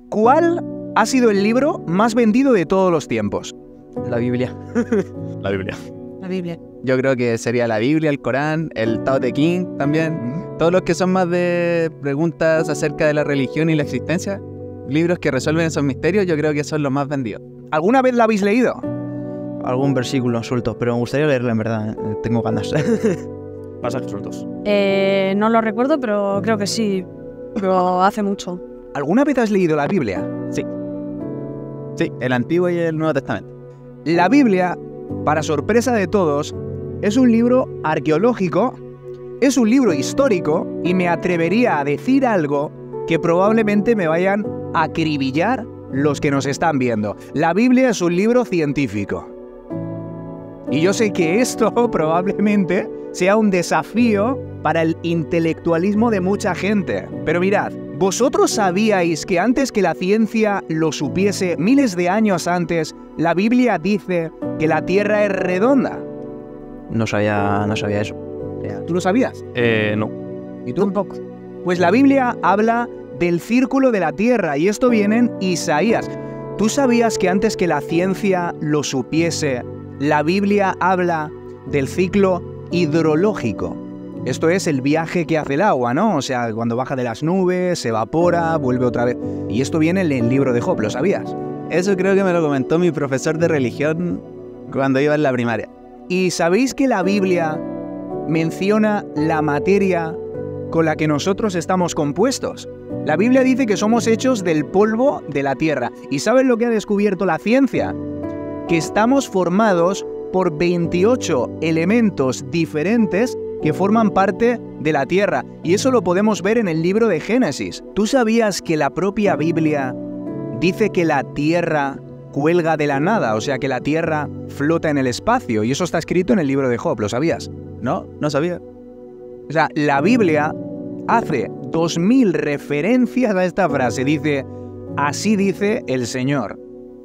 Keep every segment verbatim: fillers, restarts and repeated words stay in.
¿Cuál ha sido el libro más vendido de todos los tiempos? La Biblia. La Biblia. La Biblia. Yo creo que sería la Biblia, el Corán, el Tao Te Ching también. Todos los que son más de preguntas acerca de la religión y la existencia, libros que resuelven esos misterios, yo creo que son los más vendidos. ¿Alguna vez la habéis leído? Algún versículo suelto, pero me gustaría leerlo en verdad, eh, tengo ganas. Pasajes sueltos. Eh, no lo recuerdo, pero creo que sí. Pero hace mucho. ¿Alguna vez has leído la Biblia? Sí. Sí, el Antiguo y el Nuevo Testamento. La Biblia, para sorpresa de todos, es un libro arqueológico, es un libro histórico y me atrevería a decir algo que probablemente me vayan a acribillar los que nos están viendo. La Biblia es un libro científico. Y yo sé que esto probablemente sea un desafío para el intelectualismo de mucha gente. Pero mirad, ¿vosotros sabíais que antes que la ciencia lo supiese, miles de años antes, la Biblia dice que la Tierra es redonda? No sabía, no sabía eso. ¿Tú lo sabías? Eh, no. ¿Y tú? Tampoco. Pues la Biblia habla del círculo de la Tierra y esto viene en Isaías. ¿Tú sabías que antes que la ciencia lo supiese, la Biblia habla del ciclo hidrológico? Esto es el viaje que hace el agua, ¿no? O sea, cuando baja de las nubes, se evapora, vuelve otra vez. Y esto viene en el libro de Job, ¿lo sabías? Eso creo que me lo comentó mi profesor de religión cuando iba en la primaria. ¿Y sabéis que la Biblia menciona la materia con la que nosotros estamos compuestos? La Biblia dice que somos hechos del polvo de la tierra. ¿Y sabes lo que ha descubierto la ciencia? Que estamos formados por veintiocho elementos diferentes que forman parte de la tierra. Y eso lo podemos ver en el libro de Génesis. ¿Tú sabías que la propia Biblia dice que la tierra cuelga de la nada? O sea, que la tierra flota en el espacio. Y eso está escrito en el libro de Job, ¿lo sabías? No, no sabía. O sea, la Biblia hace dos mil referencias a esta frase. Dice, así dice el Señor.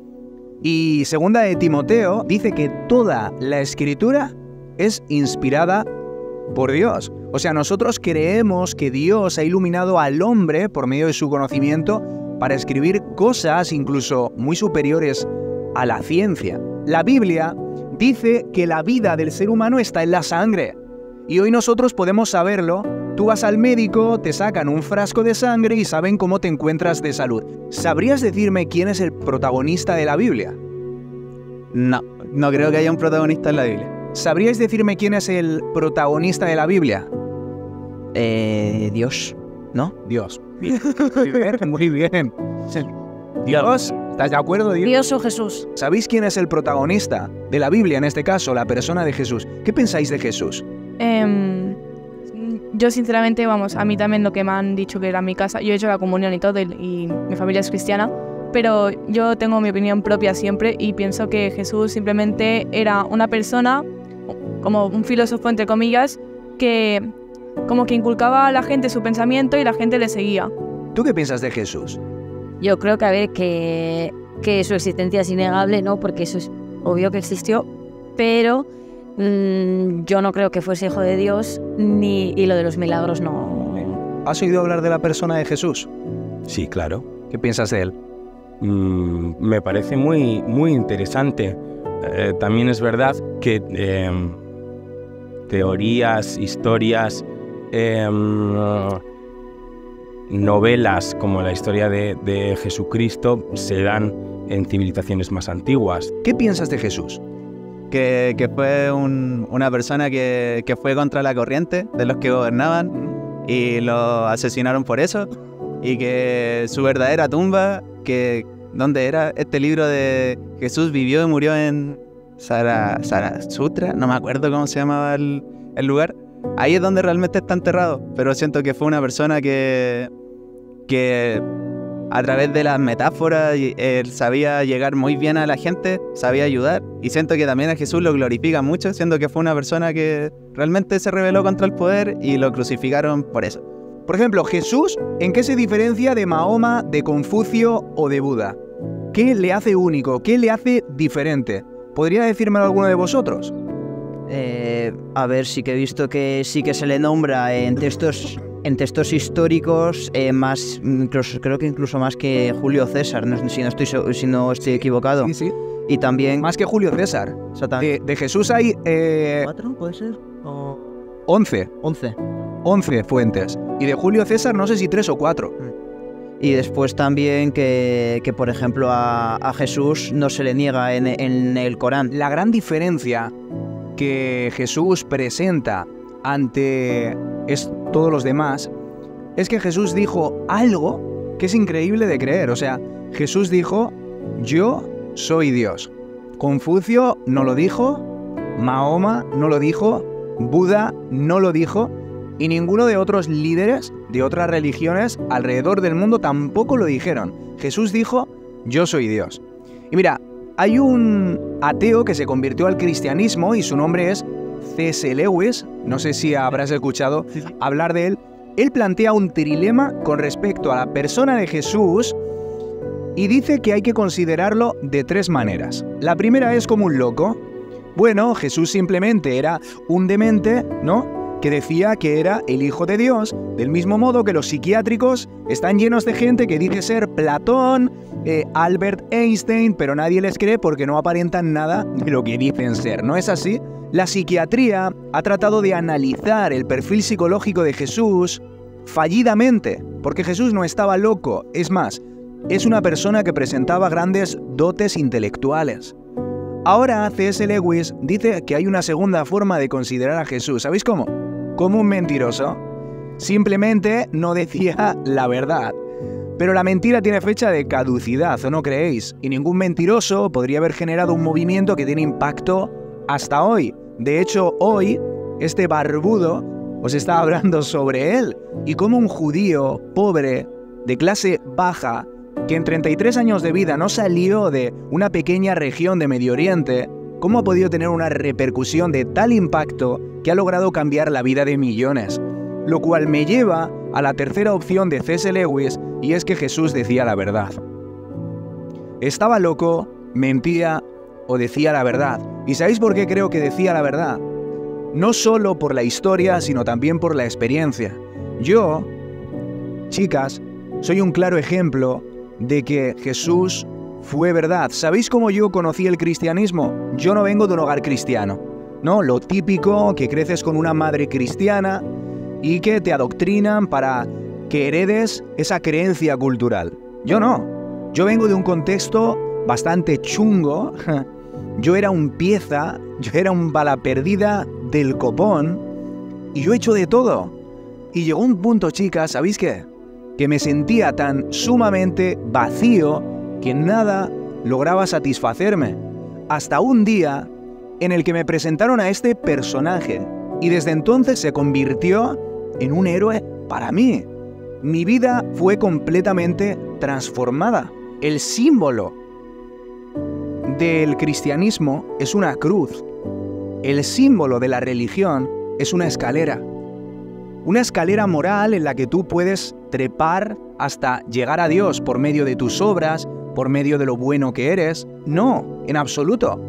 Y segunda de Timoteo dice que toda la escritura es inspirada por Dios. O sea, nosotros creemos que Dios ha iluminado al hombre por medio de su conocimiento para escribir cosas incluso muy superiores a la ciencia. La Biblia dice que la vida del ser humano está en la sangre. Y hoy nosotros podemos saberlo. Tú vas al médico, te sacan un frasco de sangre y saben cómo te encuentras de salud. ¿Sabrías decirme quién es el protagonista de la Biblia? No, no creo que haya un protagonista en la Biblia. ¿Sabríais decirme quién es el protagonista de la Biblia? Eh, Dios, ¿no? Dios. Bien. Muy bien, muy bien. Dios, ¿estás de acuerdo, Dios? Dios o Jesús. ¿Sabéis quién es el protagonista de la Biblia, en este caso, la persona de Jesús? ¿Qué pensáis de Jesús? Eh, yo sinceramente, vamos, a mí también lo que me han dicho que era mi casa, yo he hecho la comunión y todo y, y mi familia es cristiana, pero yo tengo mi opinión propia siempre y pienso que Jesús simplemente era una persona, como un filósofo entre comillas, que como que inculcaba a la gente su pensamiento y la gente le seguía. ¿Tú qué piensas de Jesús? Yo creo que, a ver, que, que su existencia es innegable, ¿no? Porque eso es obvio que existió, pero mmm, yo no creo que fuese hijo de Dios, ni y lo de los milagros no. ¿Has oído hablar de la persona de Jesús? Sí, claro. ¿Qué piensas de él? Mm, me parece muy, muy interesante. Eh, también es verdad que eh, teorías, historias, eh, novelas como la historia de, de Jesucristo se dan en civilizaciones más antiguas. ¿Qué piensas de Jesús? Que, que fue un, una persona que, que fue contra la corriente de los que gobernaban y lo asesinaron por eso, y que su verdadera tumba, que ¿dónde era? Este libro de Jesús vivió y murió en Sara, Sarasutra, no me acuerdo cómo se llamaba el, el lugar. Ahí es donde realmente está enterrado, pero siento que fue una persona que, que a través de las metáforas él sabía llegar muy bien a la gente, sabía ayudar, y siento que también a Jesús lo glorifica mucho, siendo que fue una persona que realmente se rebeló contra el poder y lo crucificaron por eso. Por ejemplo, Jesús, ¿en qué se diferencia de Mahoma, de Confucio o de Buda? ¿Qué le hace único? ¿Qué le hace diferente? ¿Podría decírmelo alguno de vosotros? Eh, a ver, sí que he visto que sí que se le nombra en textos en textos históricos, eh, más, incluso, creo que incluso más que Julio César, no, si, no estoy, si no estoy equivocado. Sí, sí. Y también... Más que Julio César. Exactamente. De, de Jesús hay eh, ¿Cuatro puede ser? ¿O once. once? once fuentes. Y de Julio César no sé si tres o cuatro. Y después también que, que por ejemplo, a, a Jesús no se le niega en, en el Corán. La gran diferencia que Jesús presenta ante es, todos los demás es que Jesús dijo algo que es increíble de creer. O sea, Jesús dijo, yo soy Dios. Confucio no lo dijo, Mahoma no lo dijo, Buda no lo dijo, y ninguno de otros líderes de otras religiones alrededor del mundo tampoco lo dijeron. Jesús dijo, yo soy Dios. Y mira, hay un ateo que se convirtió al cristianismo y su nombre es C S Lewis, no sé si habrás escuchado Sí, sí. hablar de él. Él plantea un trilema con respecto a la persona de Jesús y dice que hay que considerarlo de tres maneras. La primera es como un loco. Bueno, Jesús simplemente era un demente, ¿no?, que decía que era el Hijo de Dios, del mismo modo que los psiquiátricos están llenos de gente que dice ser Platón, eh, Albert Einstein, pero nadie les cree porque no aparentan nada de lo que dicen ser. ¿No es así? La psiquiatría ha tratado de analizar el perfil psicológico de Jesús fallidamente, porque Jesús no estaba loco, es más, es una persona que presentaba grandes dotes intelectuales. Ahora C S Lewis dice que hay una segunda forma de considerar a Jesús. ¿Sabéis cómo? Como un mentiroso. Simplemente no decía la verdad. Pero la mentira tiene fecha de caducidad, ¿o no creéis? Y ningún mentiroso podría haber generado un movimiento que tiene impacto hasta hoy. De hecho, hoy, este barbudo os está hablando sobre él. Y como un judío pobre, de clase baja, que en treinta y tres años de vida no salió de una pequeña región de Medio Oriente, ¿cómo ha podido tener una repercusión de tal impacto que ha logrado cambiar la vida de millones? Lo cual me lleva a la tercera opción de C S Lewis, y es que Jesús decía la verdad. Estaba loco, mentía o decía la verdad. ¿Y sabéis por qué creo que decía la verdad? No solo por la historia, sino también por la experiencia. Yo, chicas, soy un claro ejemplo de que Jesús fue verdad. ¿Sabéis cómo yo conocí el cristianismo? Yo no vengo de un hogar cristiano, ¿no? Lo típico, que creces con una madre cristiana y que te adoctrinan para que heredes esa creencia cultural. Yo no. Yo vengo de un contexto bastante chungo. Yo era un pieza, yo era un bala perdida del copón y yo he hecho de todo. Y llegó un punto, chicas, ¿sabéis qué? Que me sentía tan sumamente vacío que nada lograba satisfacerme. Hasta un día en el que me presentaron a este personaje y desde entonces se convirtió en un héroe para mí. Mi vida fue completamente transformada. El símbolo del cristianismo es una cruz. El símbolo de la religión es una escalera. Una escalera moral en la que tú puedes trepar hasta llegar a Dios por medio de tus obras, por medio de lo bueno que eres. No, en absoluto.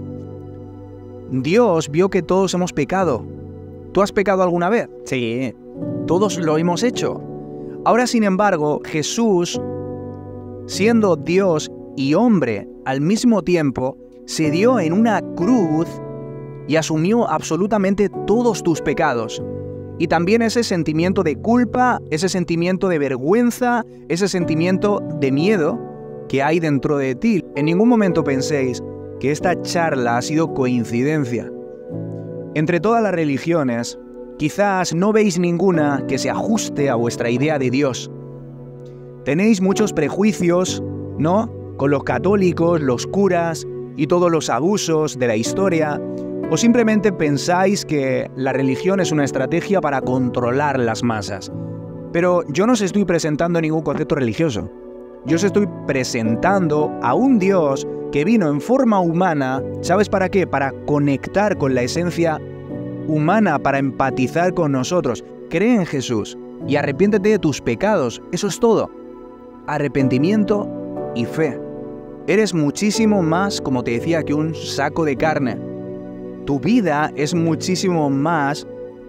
Dios vio que todos hemos pecado. ¿Tú has pecado alguna vez? Sí. Todos lo hemos hecho. Ahora, sin embargo, Jesús, siendo Dios y hombre al mismo tiempo, se dio en una cruz y asumió absolutamente todos tus pecados. Y también ese sentimiento de culpa, ese sentimiento de vergüenza, ese sentimiento de miedo que hay dentro de ti. En ningún momento penséis que esta charla ha sido coincidencia. Entre todas las religiones, quizás no veis ninguna que se ajuste a vuestra idea de Dios. Tenéis muchos prejuicios, ¿no?, con los católicos, los curas y todos los abusos de la historia. ¿O simplemente pensáis que la religión es una estrategia para controlar las masas? Pero yo no os estoy presentando ningún concepto religioso. Yo os estoy presentando a un Dios que vino en forma humana. ¿Sabes para qué? Para conectar con la esencia humana, para empatizar con nosotros. Cree en Jesús y arrepiéntete de tus pecados. Eso es todo. Arrepentimiento y fe. Eres muchísimo más, como te decía, que un saco de carne. Tu vida es muchísimo más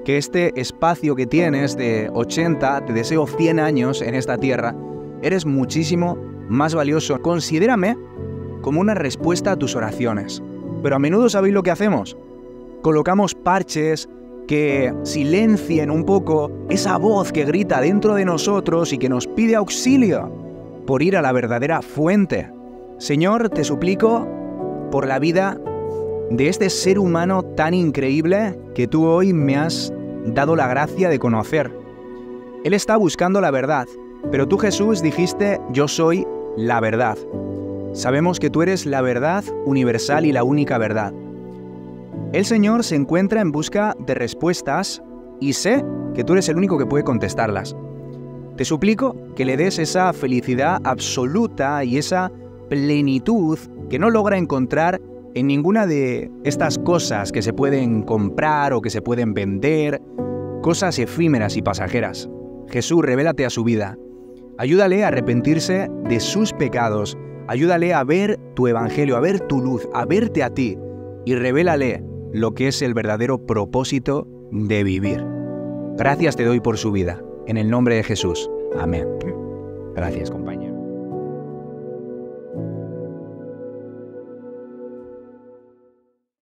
que este espacio que tienes de ochenta, te deseo cien años en esta tierra, eres muchísimo más valioso. Considérame como una respuesta a tus oraciones. Pero a menudo, ¿sabéis lo que hacemos? Colocamos parches que silencien un poco esa voz que grita dentro de nosotros y que nos pide auxilio por ir a la verdadera fuente. Señor, te suplico por la vida de este ser humano tan increíble que tú hoy me has dado la gracia de conocer. Él está buscando la verdad, pero tú, Jesús, dijiste, yo soy la verdad. Sabemos que tú eres la verdad universal y la única verdad. El Señor se encuentra en busca de respuestas y sé que tú eres el único que puede contestarlas. Te suplico que le des esa felicidad absoluta y esa plenitud que no logra encontrar en ninguna de estas cosas que se pueden comprar o que se pueden vender, cosas efímeras y pasajeras. Jesús, revélate a su vida. Ayúdale a arrepentirse de sus pecados. Ayúdale a ver tu evangelio, a ver tu luz, a verte a ti y revélale lo que es el verdadero propósito de vivir. Gracias te doy por su vida. En el nombre de Jesús. Amén. Gracias, compañero.